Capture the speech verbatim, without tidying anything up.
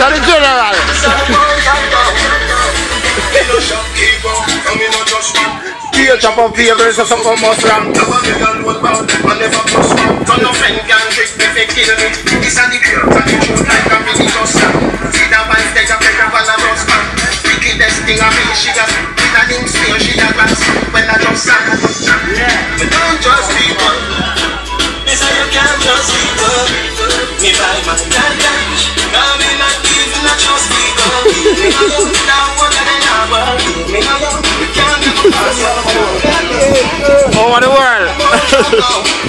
So the general. Feel chop up favors or something most wrong. Turn no friend can trick me, they kill me. This and the girl, and the truth like a mini just see that man take a break up and a just man. Wickedest thing I mean, she got with a link spear, she got glass when I just sang. But don't trust people. This how you can't trust people. Me buy my dad, now me not even not trust people. Me not go down what I never. Me not go, you can't never pass your phone. Over the world.